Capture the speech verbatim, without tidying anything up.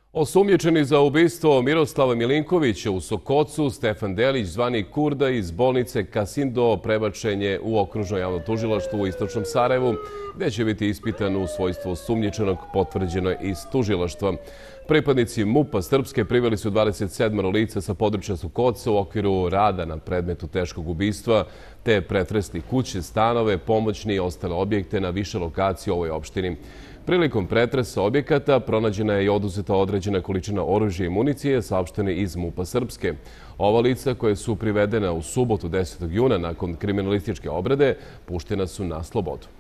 Osumnjičeni za ubistvo Miroslava Milinkovića u Sokocu, Stefan Delić, zvani Kurda, iz bolnice Kasindo prebačen je u okružno javno tužilaštvo u istočnom Sarajevu, gde će biti ispitan u svojstvu osumnjičenog, potvrđeno je iz tužilaštva. Pripadnici MUP-a Srpske priveli su dvadeset sedam lica sa područja Sokoca u okviru rada na predmetu teškog ubistva, te pretresli kuće, stanove, pomoćni i ostale objekte na više lokacije u ovoj opštini. Prilikom pretresa objekata pronađena je i oduzeta određena količina oružja i municije, saopštene iz MUP-a Srpske. Ova lica, koje su privedena u subotu desetog juna nakon kriminalističke obrade, puštena su na slobodu.